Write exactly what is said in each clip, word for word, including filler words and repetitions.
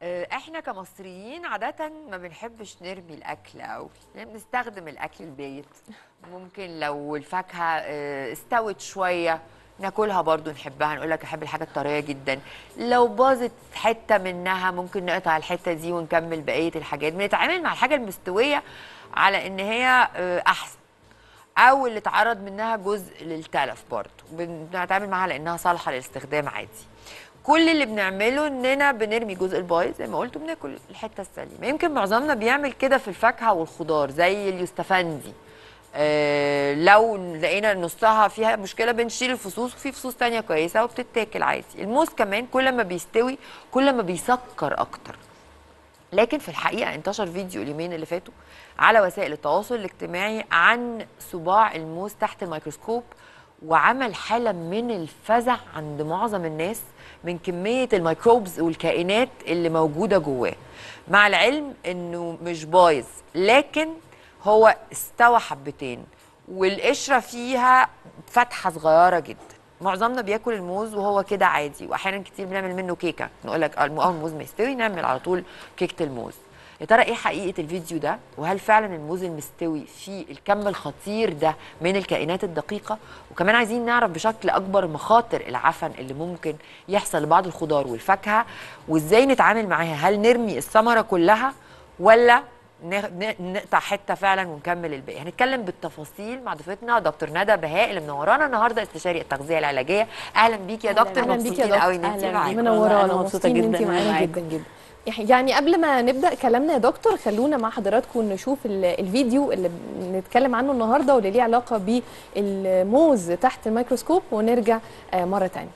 آه، احنا كمصريين عادة ما بنحبش نرمي الاكل قوي، يعني بنستخدم الاكل البايت. ممكن لو الفاكهة آه، استوت شوية ناكلها برضو نحبها، نقول لك احب الحاجة الطرية جدا. لو باظت حتة منها ممكن نقطع الحتة دي ونكمل بقية الحاجات. بنتعامل مع الحاجة المستوية على ان هي آه، احسن، او اللي اتعرض منها جزء للتلف برضه بنتعامل معاها لانها صالحه للاستخدام عادي. كل اللي بنعمله اننا بنرمي جزء البايظ زي ما قلت وبناكل الحته السليمه. يمكن معظمنا بيعمل كده في الفاكهه والخضار زي اليوستفندي. آه لو لقينا نصها فيها مشكله بنشيل الفصوص، وفي فصوص تانية كويسه وبتتاكل عادي. الموز كمان كل ما بيستوي كل ما بيسكر اكتر. لكن في الحقيقه انتشر فيديو اليومين اللي فاتوا على وسائل التواصل الاجتماعي عن صباع الموز تحت الميكروسكوب، وعمل حاله من الفزع عند معظم الناس من كميه الميكروبز والكائنات اللي موجوده جواه. مع العلم انه مش بايظ، لكن هو استوى حبتين والقشره فيها فتحه صغيره جدا. معظمنا بياكل الموز وهو كده عادي، واحيانا كتير بنعمل منه كيكه، نقول لك اول الموز ما يستوي نعمل على طول كيكه الموز. يا ترى ايه حقيقه الفيديو ده؟ وهل فعلا الموز المستوي فيه الكم الخطير ده من الكائنات الدقيقه؟ وكمان عايزين نعرف بشكل اكبر مخاطر العفن اللي ممكن يحصل لبعض الخضار والفاكهه، وازاي نتعامل معاها. هل نرمي الثمره كلها ولا نقطع حته فعلا ونكمل الباقي؟ هنتكلم بالتفاصيل مع ضيفتنا دكتور ندى بهاء اللي منورانا النهارده، استشاري التغذيه العلاجيه. اهلا بيكي يا دكتور. اهلا بيكي يا دكتور. قوي ان انت معانا. منورانا، مبسوطه ان انت معانا جدا جدا. يعني قبل ما نبدا كلامنا يا دكتور، خلونا مع حضراتكم نشوف الفيديو اللي بنتكلم عنه النهارده واللي ليه علاقه بالموز تحت الميكروسكوب، ونرجع مره ثانيه.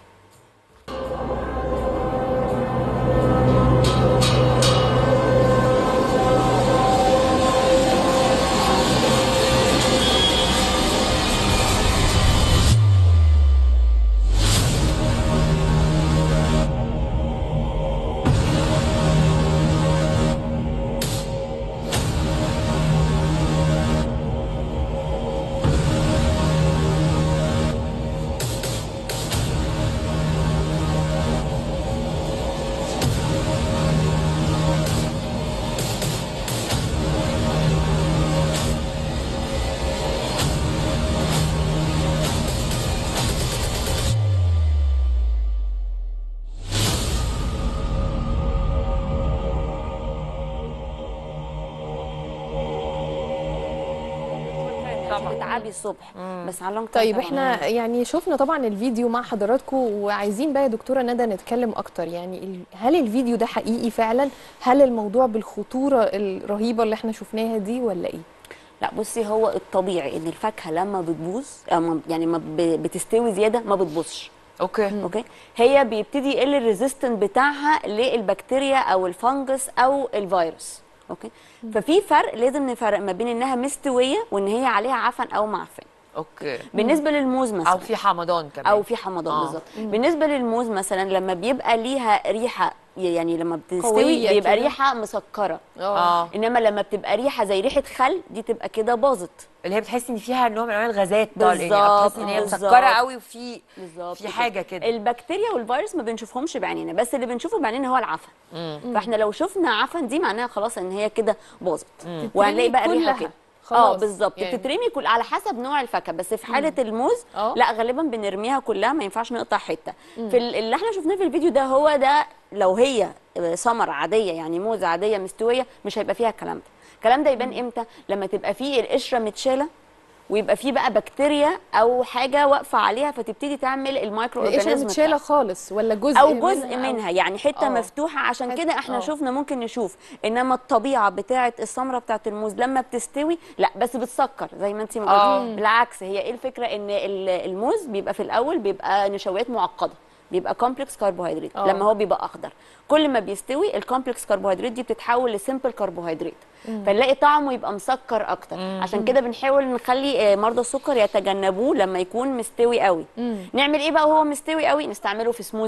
بتتعبي الصبح بس على لونج طيب احنا يعني شفنا طبعا الفيديو مع حضراتكم، وعايزين بقى يا دكتوره ندى نتكلم اكتر. يعني هل الفيديو ده حقيقي فعلا؟ هل الموضوع بالخطوره الرهيبه اللي احنا شفناها دي ولا ايه؟ لا بصي، هو الطبيعي ان الفاكهه لما بتبوظ يعني ما بتستوي زياده ما بتبوظش. اوكي اوكي هي بيبتدي يقل الريزيستنت بتاعها للبكتيريا او الفنجس او الفيروس. اوكي مم. ففي فرق، لازم نفرق ما بين انها مستويه وان هي عليها عفن او معفن. اوكي بالنسبه مم. للموز مثلا او في حمضان كمان او في حمضان آه. بالظبط. بالنسبه للموز مثلا لما بيبقى ليها ريحه، يعني لما بتستوي بيبقى كده ريحه مسكره اه انما لما بتبقى ريحه زي ريحه خل دي تبقى كده باظت، اللي هي بتحسي ان فيها نوع من انواع الغازات بالظبط، بتحسي ان هي مسكره قوي وفي في حاجه كده. البكتيريا والفيروس ما بنشوفهمش بعينينا، بس اللي بنشوفه بعينينا هو العفن. مم. فاحنا لو شفنا عفن دي معناها خلاص ان هي كده باظت، وهنلاقي بقى ريحه كده اه بالظبط يعني. بتترمي كل على حسب نوع الفاكهه، بس في حاله مم. الموز أوه. لا غالبا بنرميها كلها، ما ينفعش نقطع حته. مم. في اللي احنا شفناه في الفيديو ده هو ده لو هي ثمره عاديه يعني موز عاديه مستويه مش هيبقى فيها الكلام ده. الكلام ده يبان امتى؟ لما تبقى فيه القشره متشاله ويبقى فيه بقى بكتيريا او حاجه واقفه عليها فتبتدي تعمل المايكرو اورجانيزم. القشره متشاله خالص ولا جزء او جزء منها, منها يعني حته أوه. مفتوحه. عشان كده احنا أوه. شفنا ممكن نشوف، انما الطبيعه بتاعه الثمره بتاعه الموز لما بتستوي لا بس بتسكر زي ما انت ما قلتي. بالعكس، هي ايه الفكره؟ ان الموز بيبقى في الاول بيبقى نشويات معقده، بيبقى كومبلكس كربوهيدرات. لما هو بيبقى اخضر كل ما بيستوي الكومبلكس كربوهيدرات دي بتتحول لسمبل كربوهيدرات، فنلاقي طعمه يبقى مسكر اكتر. مم. عشان كده بنحاول نخلي مرضى السكر يتجنبوه لما يكون مستوي قوي. مم. نعمل ايه بقى وهو مستوي قوي؟ نستعمله في سموزي،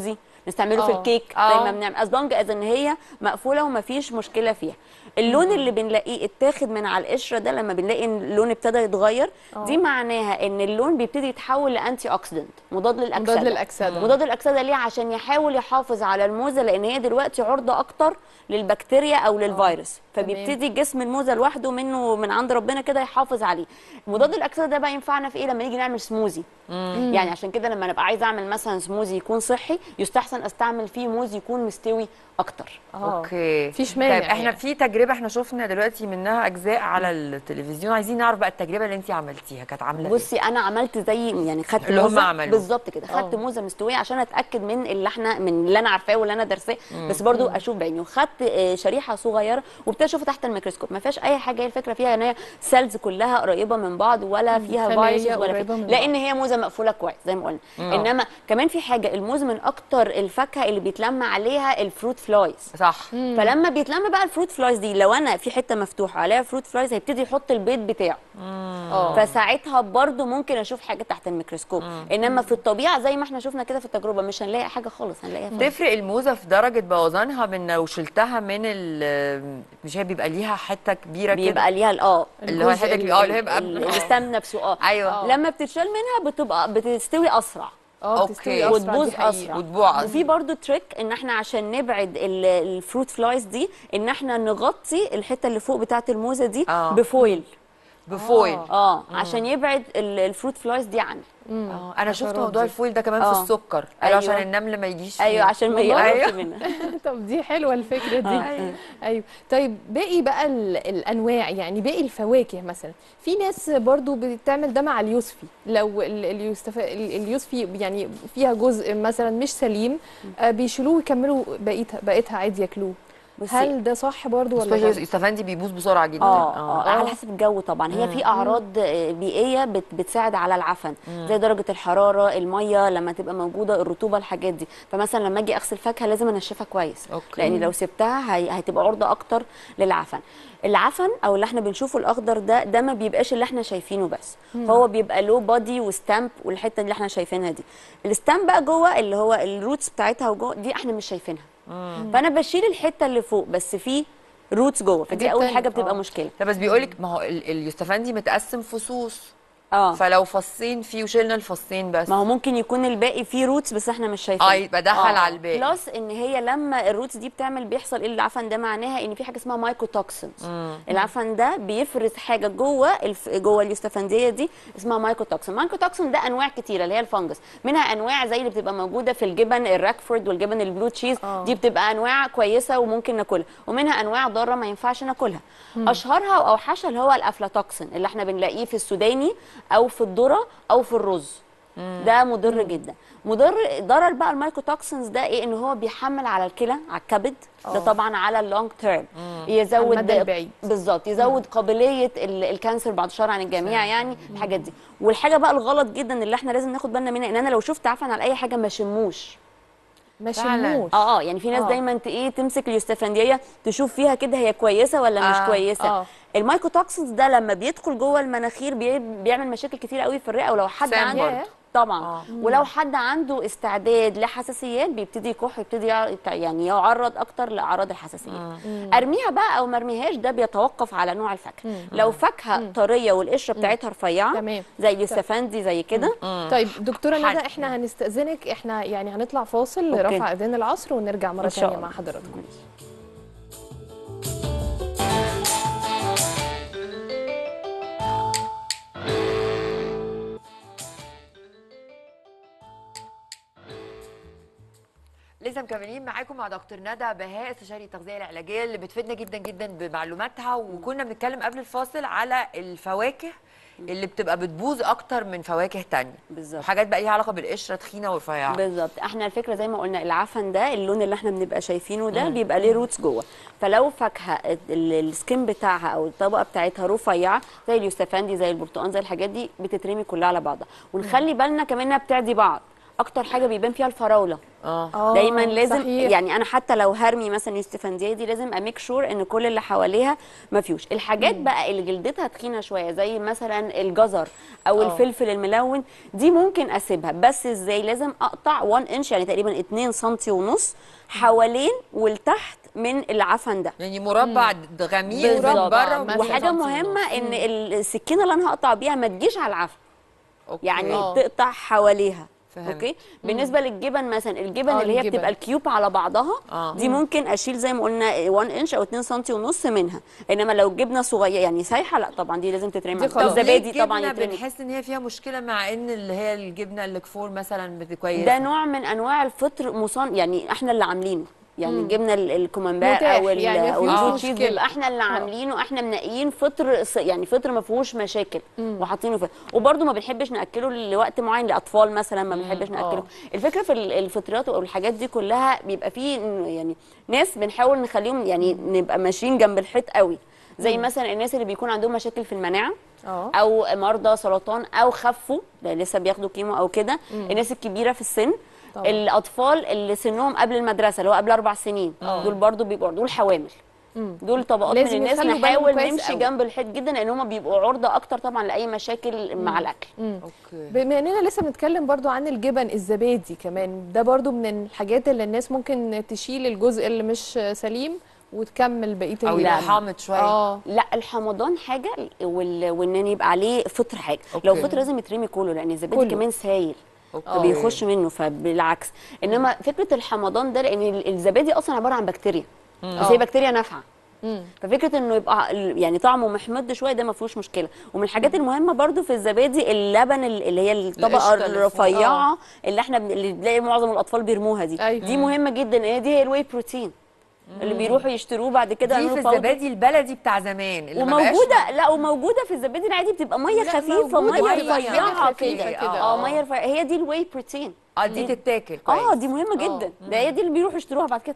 نستعمله في الكيك زي ما بنعمل، از لونج از ان هي مقفوله ومفيش مشكله فيها. اللون اللي بنلاقيه اتاخد من على القشره ده، لما بنلاقي ان اللون ابتدى يتغير، أوه. دي معناها ان اللون بيبتدي يتحول لانتي اوكسيدنت، مضاد للاكسده. مضاد للاكسده مضاد للاكسده ليه؟ عشان يحاول يحافظ على الموزه، لان هي دلوقتي عرضه اكتر للبكتيريا او للفيروس، فبيبتدي جسم الموزه لوحده منه من عند ربنا كده يحافظ عليه. مضاد الاكسده ده بقى ينفعنا في ايه؟ لما نيجي نعمل سموزي. مم. يعني عشان كده لما نبقى عايزه اعمل مثلا سموزي يكون صحي، يستحسن استعمل فيه موز يكون مستوي اكتر. اوكي مفيش مانع. طيب احنا يعني. في تجربه احنا شفنا دلوقتي منها اجزاء على التلفزيون، عايزين نعرف بقى التجربه اللي انت عملتيها كانت عامله بصي ايه؟ انا عملت زي يعني خدت اللي هم عملوه بالظبط كده، خدت موزه مستويه عشان اتاكد من اللي احنا من اللي انا عارفاه واللي انا دارساه، بس برضو اشوف بعيني. وخدت شريحه صغيره وابتدي اشوفها تحت الميكروسكوب، ما فيهاش اي حاجه. هي الفكره فيها ان هي سيلز كلها قريبه من بعض، ولا فيها فيروسز ولا فيها، لان هي موزه مقفوله كويس زي ما قلنا. انما كمان في حاجه، الموز من اكتر الفاكهه اللي بيتلم عليها الفروت فلايز، صح. مم. فلما بيتلم بقى الفروت فلايز دي، لو انا في حته مفتوحه عليها فروت فلايز، هيبتدي يحط البيض بتاعه. اه فساعتها برضو ممكن اشوف حاجه تحت الميكروسكوب. مم. انما في الطبيعه زي ما احنا شفنا كده في التجربه مش هنلاقي حاجه خالص، هنلاقيها فين. تفرق الموزه في درجه بوظانها من لو شلتها من ال مش هي بيبقى ليها حته كبيره كده، بيبقى ليها اه اللي هو الحته اه اللي هي بقى الاستام نفسه اه ايوه، لما بتتشال منها بتبقى بتستوي اسرع. اه بتستوي اسرع وتبوظ اسرع وتبوع اسرع. وفي برضو تريك ان احنا عشان نبعد الفروت فلايز دي، ان احنا نغطي الحته اللي فوق بتاعه الموزه دي آه. بفويل. بفويل اه, آه. عشان يبعد الفروت فلايز دي عنها. اه انا شفت موضوع الفويل ده كمان أوه. في السكر. أيوة. عشان النمل ما يجيش. ايوه عشان ما يقربش منها. طب دي حلوه الفكره دي. آه. ايوه طيب باقي بقى الانواع، يعني باقي الفواكه مثلا، في ناس برضو بتعمل ده مع اليوسفي. لو اليوسف اليوسفي يعني فيها جزء مثلا مش سليم، بيشيلوه ويكملوا بقيتها بقيتها عادي ياكلوه. هل ده صح برضو ولا لا؟ اليوسفندي بيبوظ بسرعه جدا. اه, آه. آه. على حسب الجو طبعا. هي في اعراض بيئيه بت بتساعد على العفن، مم. زي درجه الحراره، الميه لما تبقى موجوده، الرطوبه، الحاجات دي. فمثلا لما اجي اغسل فاكهه لازم انشفها كويس. أوكي. لان لو سبتها هي... هتبقى عرضه اكتر للعفن. العفن او اللي احنا بنشوفه الاخضر ده ده ما بيبقاش اللي احنا شايفينه بس، مم. هو بيبقى له بادي وستامب، والحته اللي احنا شايفينها دي الستامب بقى جوه اللي هو الروتس بتاعتها وجوه دي احنا مش شايفينها. مم. فانا بشيل الحته اللي فوق بس في روتس جوه، فدي اول حاجه بتبقى أوه. مشكله. طب بس بيقولك ما هو اليوستفندي متقسم فصوص، اه فلو فصين فيه وشلنا الفصين بس، ما هو ممكن يكون الباقي فيه روتس بس احنا مش شايفينه. اه يبقى دخل آه. على الباقي. بلس ان هي لما الروتس دي بتعمل بيحصل ايه العفن ده؟ معناها ان في حاجه اسمها مايكوتوكسينز. العفن ده بيفرز حاجه جوه الف... جوه اليوستفنديه دي اسمها مايكوتوكسين. مايكوتوكسين ده انواع كتيره اللي هي الفنجس، منها انواع زي اللي بتبقى موجوده في الجبن الراكفورد والجبن البلو تشيز. آه. دي بتبقى انواع كويسه وممكن ناكلها، ومنها انواع ضاره ما ينفعش ناكلها. مم. اشهرها واوحشها اللي هو الافلاتوكسين اللي احنا بنلاقيه في السوداني او في الذره او في الرز. مم. ده مضر مم. جدا. مضر ضرر بقى المايكوتوكسينز ده ايه؟ ان هو بيحمل على الكلى، على الكبد. أوه. ده طبعا على اللونج تيرم يزود بالظبط، يزود مم. قابليه الكانسر بعد الشر عن الجميع. يعني مم. الحاجات دي. والحاجه بقى الغلط جدا اللي احنا لازم ناخد بالنا منها، ان انا لو شفت عفن على اي حاجه ما شموش ما شموش. اه اه يعني في ناس آه. دايما ايه تمسك اليوستفنديه تشوف فيها كده هي كويسه ولا آه. مش كويسه. آه. المايكوتوكسينز ده لما بيدخل جوه المناخير بيعمل مشاكل كتير قوي في الرئه، ولو حد عنده طبعا آه. ولو حد عنده استعداد لحساسيات بيبتدي يكح، يبتدي يعني يعرض اكتر لاعراض الحساسيات. مم. ارميها بقى او ما ارميهاش ده بيتوقف على نوع الفاكهه. لو فاكهه طريه والقشره بتاعتها رفيعه زي اليوستفندي زي كده. طيب دكتوره ندى احنا هنستاذنك، احنا يعني هنطلع فاصل لرفع اذان العصر ونرجع مره ثانيه مع حضراتكم. لسه مكملين معاكم مع دكتور ندى بهاء، استشاري التغذيه العلاجيه اللي بتفيدنا جدا جدا بمعلوماتها. وكنا بنتكلم قبل الفاصل على الفواكه اللي بتبقى بتبوظ اكتر من فواكه ثانيه. بالظبط. حاجات بقى ليها علاقه بالقشره تخينه ورفيعه. بالظبط. احنا الفكره زي ما قلنا العفن ده اللون اللي احنا بنبقى شايفينه ده مم. بيبقى ليه روتس جوه. فلو فاكهه السكين بتاعها او الطبقه بتاعتها رفيعه زي اليوستفندي زي البرتقال زي الحاجات دي بتترمي كلها على بعضها. ونخلي بالنا كمان انها بتعدي بعض. اكتر حاجه بيبان فيها الفراوله. اه دايما لازم صحيح. يعني انا حتى لو هرمي مثلا يوستفندية دي لازم اميك شور ان كل اللي حواليها ما فيهوش الحاجات مم. بقى اللي جلدتها تخينه شويه زي مثلا الجزر او أوه. الفلفل الملون دي ممكن اسيبها، بس ازاي؟ لازم اقطع واحد انش يعني تقريبا اتنين سنتي ونص حوالين والتحت من العفن ده، يعني مربع غميق من بره. وحاجه مهمه ان السكينه اللي انا هقطع بيها ما تجيش على العفن، أوكي. يعني أوه. تقطع حواليها. فهمت. اوكي. بالنسبه للجبن مثلا، الجبن اللي هي الجبن. بتبقى الكيوب على بعضها آه. دي ممكن اشيل زي ما قلنا واحد انش او اتنين سنتي ونص منها، انما لو جبنه صغيره يعني سايحه لا طبعا دي لازم تترمي. الزبادي طبعا يترمي. بنحس ان هي فيها مشكله مع ان اللي هي الجبنه الكفور مثلا كويسه، ده نوع من انواع الفطر مصان يعني احنا اللي عاملينه، يعني الجبنه الكومامبير او يعني البلو تشيز بيبقى احنا اللي عاملينه، احنا منقيين فطر يعني فطر ما فيهوش مشاكل وحاطينه فيه، وبرده ما بنحبش ناكله لوقت معين لاطفال مثلا ما بنحبش ناكله. الفكره في الفطريات او الحاجات دي كلها بيبقى فيه يعني ناس بنحاول نخليهم يعني نبقى ماشيين جنب الحيط قوي، زي مثلا الناس اللي بيكون عندهم مشاكل في المناعه أوه. او مرضى سرطان او خفوا لسه بياخدوا كيمو او كده، الناس الكبيره في السن طبعا. الاطفال اللي سنهم قبل المدرسه اللي هو قبل اربع سنين أوه. دول برضو بيبقوا دول حوامل، دول طبقات من الناس نحاول نمشي أوي. جنب الحيط جدا لان هم بيبقوا عرضه اكتر طبعا لاي مشاكل مم. مع الاكل. اوكي. بما اننا لسه بنتكلم برضو عن الجبن، الزبادي كمان ده برضو من الحاجات اللي الناس ممكن تشيل الجزء اللي مش سليم وتكمل بقيه او يبقى حامض شويه. اه لا الحمضان حاجه وال... وان يبقى عليه فطر حاجه. أوكي. لو فطر لازم يترمي كله لان الزبادي كله. كمان سايل فبيخش منه، فبالعكس انما مم. فكره الحمضان ده لان الزبادي اصلا عباره عن بكتيريا مم. بس هي بكتيريا نافعه، ففكره انه يبقى يعني طعمه محمض شويه ده ما فيهوش مشكله. ومن الحاجات مم. المهمه برضو في الزبادي اللبن اللي هي الطبقه الرفيعه اللي احنا اللي بنلاقي معظم الاطفال بيرموها دي أيوة. دي مهمه جدا، هي دي هي الواي بروتين اللي بيروحوا يشتروه بعد كده دي في الزبادي البلدي بتاع زمان اللي وموجوده لا وموجوده في الزبادي العادي بتبقى ميه خفيفه ميه رفيعه كده اه ميه رفيعه هي دي الواي بروتين اه دي تتاكل كويس اه دي مهمه جدا أوه. ده هي دي اللي بيروحوا يشتروها بعد كده.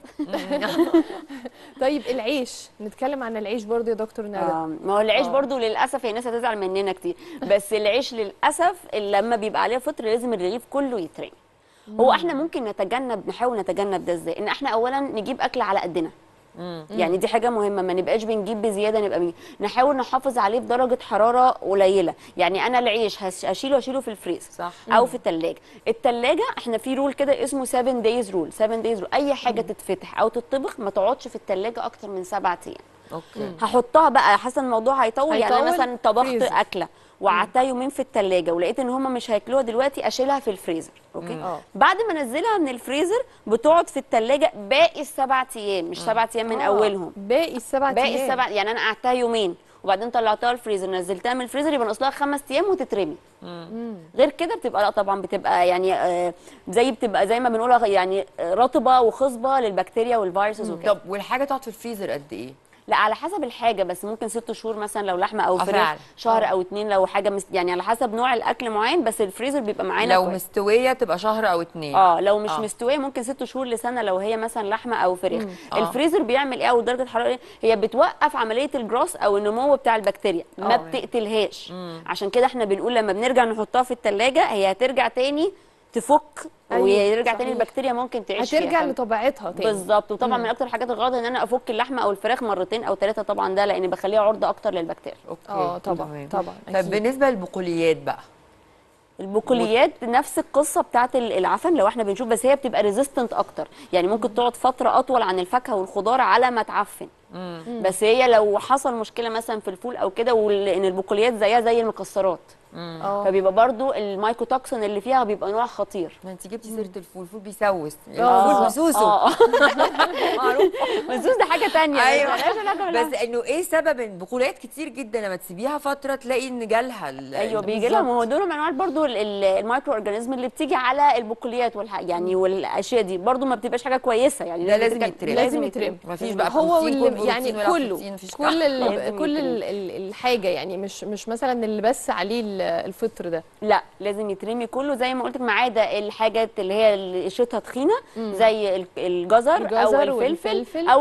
طيب العيش، نتكلم عن العيش برضو يا دكتور ندى. آه ما هو العيش أوه. برضو للاسف هي الناس هتزعل مننا كتير بس العيش للاسف لما بيبقى عليه فطر لازم الرغيف كله يترمي. هو احنا ممكن نتجنب نحاول نتجنب ده ازاي؟ ان احنا اولا نجيب اكل على قدنا. مم. يعني دي حاجه مهمه، ما نبقاش بنجيب بزياده، نبقى بي... نحاول نحافظ عليه بدرجه حراره قليله. يعني انا العيش هشيله اشيله في الفريز صح. او في الثلاجه. الثلاجه احنا في رول كده اسمه سبعة دايز رول، سبعة دايز رول اي حاجه مم. تتفتح او تطبخ ما تقعدش في الثلاجه اكتر من سبعة ايام. اوكي. هحطها بقى حسب الموضوع هيطول, هيطول يعني مثلا طبخت فريزر. اكله وقعدتها يومين في الثلاجه ولقيت ان هم مش هياكلوها دلوقتي اشيلها في الفريزر. اوكي مم. بعد ما انزلها من الفريزر بتقعد في الثلاجه باقي السبع ايام مش سبع ايام من آه. اولهم باقي السبع ايام باقي السبع يعني انا قعدتها يومين وبعدين طلعتها الفريزر نزلتها من الفريزر يبقى ناقص لها خمس ايام وتترمي. مم. غير كده بتبقى لا طبعا بتبقى يعني آه زي بتبقى زي ما بنقولها يعني رطبه وخصبه للبكتيريا والفيروسز وكده. طب والحاجه تقعد في الفريزر قد ايه؟ لا على حسب الحاجه بس ممكن ست شهور مثلا لو لحمه او فراخ شهر أوه. او اتنين لو حاجه مس... يعني على حسب نوع الاكل معين بس الفريزر بيبقى معانا لو كويس. مستويه تبقى شهر او اتنين اه لو مش أوه. مستويه ممكن ست شهور لسنه لو هي مثلا لحمه او فراخ. الفريزر بيعمل ايه او درجه حراره هي بتوقف عمليه الجروس او النمو بتاع البكتيريا ما بتقتلهاش. مم. عشان كده احنا بنقول لما بنرجع نحطها في الثلاجه هي هترجع تاني تفك أيوة ويرجع تاني البكتيريا ممكن تعيش هترجع فيها لطبيعتها تاني بالظبط. وطبعا مم. من اكتر الحاجات الغلط ان انا افك اللحمه او الفراخ مرتين او ثلاثه طبعا ده لان بخليها عرضه اكتر للبكتيريا. اه طبعا طبعا. طب بالنسبه للبقوليات بقى البقوليات نفس القصه بتاعت العفن لو احنا بنشوف بس هي بتبقى ريزيستنت اكتر يعني ممكن تقعد فتره اطول عن الفاكهه والخضار على ما تعفن. مم. بس هي لو حصل مشكله مثلا في الفول او كده وان البقوليات زيها زي المكسرات مم. فبيبقى برضو المايكوتوكسين اللي فيها بيبقى نوع خطير. ما انت جبتي سيره الفول، الفول بيسوس الفول مسوسو معروف مسوس ده حاجه ثانيه. ايوه بس انه ايه سبب البقوليات كتير جدا لما تسيبيها فتره تلاقي ان جالها ايوه بيجي لها. ما هو دول من انواع برضو المايكرو اورجانيزم اللي بتيجي على البقوليات والح... يعني والاشياء دي برضو ما بتبقاش حاجه كويسه يعني ده لازم يترمي لازم يترمي ما فيش بقى هو يعني كله كل ال كل ال الحاجه يعني مش مش مثلا اللي بس عليه الفطر ده لا لازم يترمي كله زي ما قلت لك ما عدا الحاجات اللي هي اللي قشرتها تخينه زي الجزر, الجزر او الفلفل او لو جبنه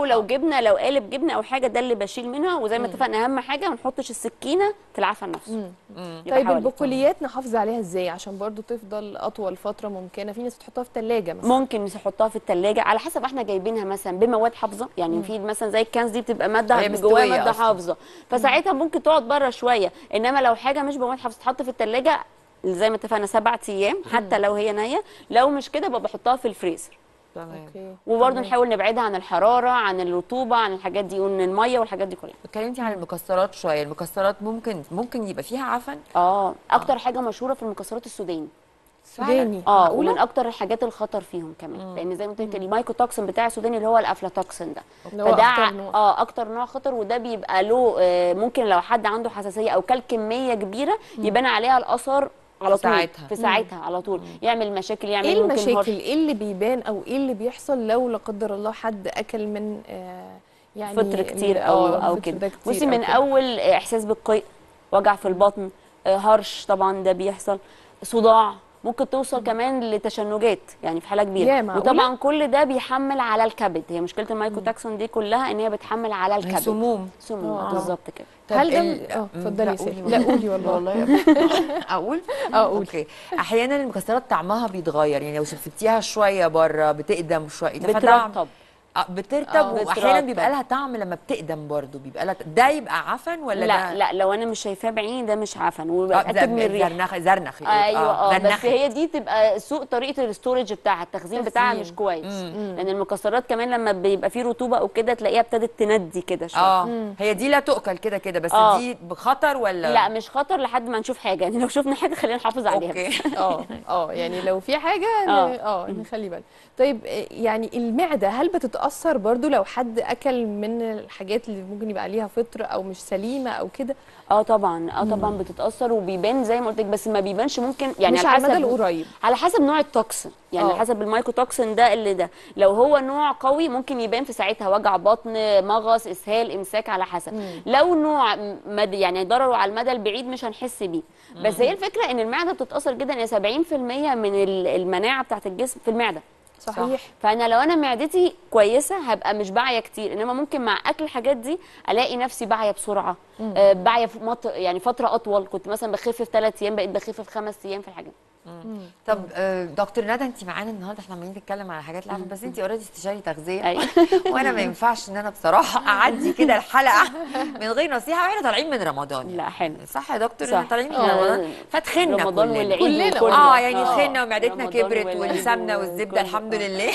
الجبنه لو قالب جبنه او حاجه ده اللي بشيل منها، وزي ما اتفقنا اهم حاجه ما نحطش السكينه في العفن نفسه. طيب البقوليات نحافظ عليها ازاي عشان برضو تفضل اطول فتره ممكنه؟ في ناس بتحطها في الثلاجه مثلا. ممكن نحطها في الثلاجه على حسب احنا جايبينها مثلا بمواد حافظه، يعني مم. في مثلا زي الكنز دي بتبقى ماده جواها ماده حافظه، فساعتها ممكن تقعد بره شويه. انما لو حاجه مش بمواد حافظه تتحط في الثلاجه زي ما اتفقنا سبع ايام حتى لو هي نيه، لو مش كده ببقى بحطها في الفريزر. تمام. وبرده نحاول نبعدها عن الحراره، عن الرطوبه، عن الحاجات دي، ومن الميه والحاجات دي كلها. اتكلمتي عن المكسرات شويه، المكسرات ممكن ممكن يبقى فيها عفن؟ اه اكتر آه. حاجه مشهوره في المكسرات السوداني. سوداني اه ومن اكتر الحاجات الخطر فيهم كمان، مم. لان زي ما قلت لك المايكوتوكسين بتاع السوداني اللي هو الافلاتوكسين ده، فده أكتر نوع. اه اكتر نوع خطر، وده بيبقى له آه ممكن لو حد عنده حساسيه او كل كميه كبيره مم. يبان عليها الاثر على طول ساعتها. في ساعتها مم. على طول، مم. يعمل مشاكل، يعمل ايه ممكن المشاكل؟ ايه اللي بيبان او ايه اللي بيحصل لو لا قدر الله حد اكل من آه يعني فطر كتير او او كده؟ بصي من كده. اول احساس بالقيء، وجع في البطن، آه هرش طبعا ده بيحصل، صداع، ممكن توصل مم. كمان لتشنجات يعني في حاله كبيره. وطبعا كل ده بيحمل على الكبد، هي مشكله المايكوتاكسون دي كلها ان هي بتحمل على الكبد، سموم سموم آه. بالظبط كده. هل ده اه اتفضلي يا سيدي. لا قولي والله والله اقول اه قولي. اوكي. احيانا المكسرات طعمها بيتغير، يعني لو شفتيها شويه بره بتقدم شويه بترطب اه بترتب، واحيانا بيبقى لها طعم لما بتقدم برضو بيبقى لها. ده يبقى عفن ولا لا ده؟ لا لو انا مش شايفاه بعيني ده مش عفن، وبتاكد من الريحه. زرنخ زرنخ ايوه اه بس هي دي تبقى سوء طريقه الاستورج بتاعها، التخزين بتاعها مش كويس. مم. لان المكسرات كمان لما بيبقى فيه رطوبه او كده تلاقيها ابتدت تندي كده شويه. اه هي دي لا تؤكل كده كده، بس آه. دي بخطر ولا لا مش خطر لحد ما نشوف حاجه، يعني لو شفنا حاجه خلينا نحافظ عليها. اوكي اه اه يعني لو في حاجه اه نخلي بالنا. طيب يعني المعده هل بتتاثر برضو لو حد اكل من الحاجات اللي ممكن يبقى عليها فطر او مش سليمه او كده؟ اه طبعا اه طبعا بتتاثر وبيبان زي ما قلت لك، بس ما بيبانش ممكن يعني مش على المدى القريب، على حسب نوع التوكسين، يعني على حسب المايكوتوكسين ده اللي ده لو هو نوع قوي ممكن يبان في ساعتها وجع بطن، مغص، اسهال، امساك، على حسب. مم. لو نوع مد يعني ضرره على المدى البعيد مش هنحس بيه. بس مم. هي الفكره ان المعده بتتاثر جدا، يعني سبعين في المية من المناعه بتاعت الجسم في المعده. صحيح. فانا لو انا معدتي كويسه هبقى مش باعيه كتير، انما ممكن مع اكل الحاجات دي الاقي نفسي باعيه بسرعه، آه باعيه في مط... يعني فتره اطول، كنت مثلا بخف في ثلاث ايام بقيت بخف في خمس ايام في الحاجات. مم. طب آه دكتور ندى انت معانا النهارده، احنا عمالين نتكلم على حاجات العفن، بس انت اوريدي استشاري تغذيه. أيوة. وانا ما ينفعش ان انا بصراحه اعدي كده الحلقه من غير نصيحه، واحنا طالعين من رمضان يعني. لا حلو صح يا دكتور؟ احنا طالعين من رمضان فتخنا رمضان والعيد كلنا اه يعني خنا ومعدتنا كبرت والسمنه والزبده الحمد لله.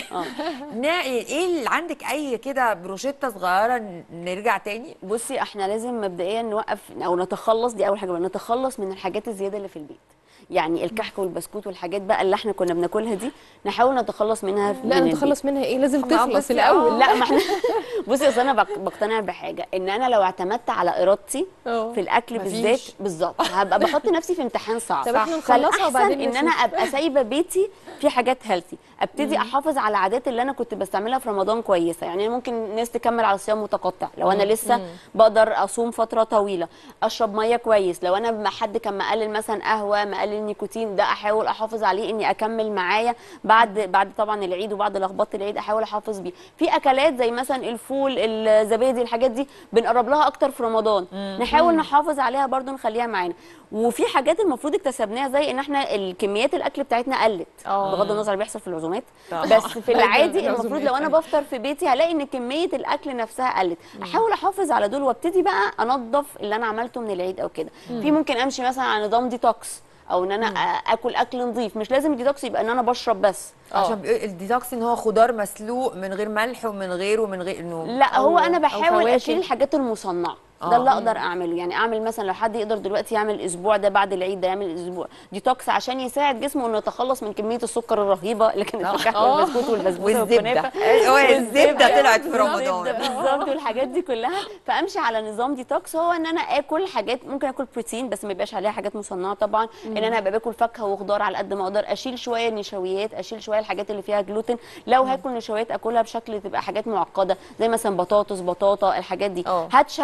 ايه اللي عندك اي كده بروشته صغيره نرجع تاني؟ بصي احنا لازم مبدئيا نوقف او نتخلص، دي اول حاجه بقى، نتخلص من الحاجات الزياده اللي في البيت، يعني الكحك والبسكوت والحاجات بقى اللي احنا كنا بناكلها دي نحاول نتخلص منها. لا من نتخلص منها ايه؟ لازم تخلص الاول. لا ما احنا بصي اصل انا بقتنع بحاجه، ان انا لو اعتمدت على ارادتي في الاكل بالذات بالظبط هبقى بحط نفسي في امتحان صعب. طب احنا نخلصها وبعدين ان انا ابقى سايبه بيتي في حاجات هيلثي، ابتدي احافظ على العادات اللي انا كنت بستعملها في رمضان كويسه، يعني ممكن ناس تكمل على صيام متقطع لو انا لسه بقدر اصوم فتره طويله، اشرب ميه كويس، لو انا ما حد كان مقلل مثلا قهوه، مقلل نيكوتين، ده احاول احافظ عليه اني اكمل معايا بعد بعد طبعا العيد وبعد لخبطه العيد احاول احافظ بيه. في اكلات زي مثلا الفول، الزبادي، الحاجات دي بنقرب لها اكتر في رمضان، مم. نحاول مم. نحافظ عليها برضو نخليها معانا. وفي حاجات المفروض اكتسبناها زي ان احنا الكميات الاكل بتاعتنا قلت، بغض النظر اللي بيحصل في العزومات، بس في العادي المفروض لو انا بفطر في بيتي هلاقي ان كميه الاكل نفسها قلت، احاول احافظ على دول وابتدي بقى انظف اللي انا عملته من العيد او كده. في ممكن امشي مثلا على نظام ديتوكس، او ان انا اكل اكل نظيف، مش لازم الديتوكس يبقى ان انا بشرب بس، عشان الديتوكس ان هو خضار مسلوق من غير ملح ومن غير ومن غير انه لا هو انا بحاول اشيل الحاجات المصنعه، ده اللي اقدر اعمله. يعني اعمل مثلا لو حد يقدر دلوقتي يعمل اسبوع ده بعد العيد ده يعمل اسبوع ديتوكس عشان يساعد جسمه انه يتخلص من كميه السكر الرهيبه اللي كانت في الكحك والبسكوت والبسبوسه والكنافه والزبده طلعت في رمضان بالظبط والحاجات دي كلها. فامشي على نظام ديتوكس، هو ان انا اكل حاجات، ممكن اكل بروتين بس ما يبقاش عليها حاجات مصنعه طبعا، ان انا ابقى باكل فاكهه وخضار على قد ما اقدر، اشيل شويه النشويات، اشيل شويه الحاجات اللي فيها جلوتين، لو هاكل نشويات اكلها بشكل تبقى حاجات معقده زي مثلا بطاطس، بطاطا، الحاجات دي أوه. هتشبعني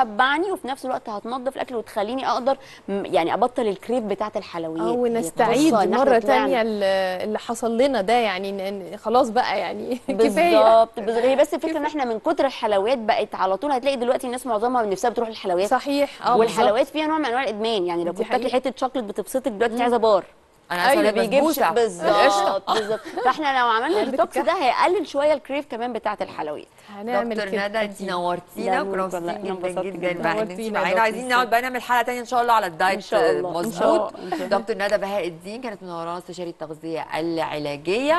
صحي وفي نفس الوقت هتنظف الاكل وتخليني اقدر يعني ابطل الكريب بتاعه الحلويات. اه ونستعيد مره ثانيه اللي حصل لنا ده، يعني خلاص بقى يعني كفايه. بالظبط. هي بس الفكره ان احنا من كتر الحلويات بقت على طول، هتلاقي دلوقتي الناس معظمها نفسها بتروح للحلويات. صحيح. اه والحلويات فيها نوع من انواع الادمان، يعني لو كنت تاكلي حته شوكليت بتبسطك دلوقتي عايزه بار. انا عايزه ما بيجيبش. بالظبط بالظبط. فاحنا لو عملنا الديتوكس ده هيقلل شويه الكريف كمان بتاعه الحلويات. هنعمل دكتور ندى انت نورتينا وكنا مبسوطين جدا جدا بقى ان انت معانا. عايزين نقعد بقى نعمل حلقه ثانيه ان شاء الله على الدايت مظبوط. دكتور ندى بهاء الدين كانت منورانا، استشاري التغذيه العلاجيه.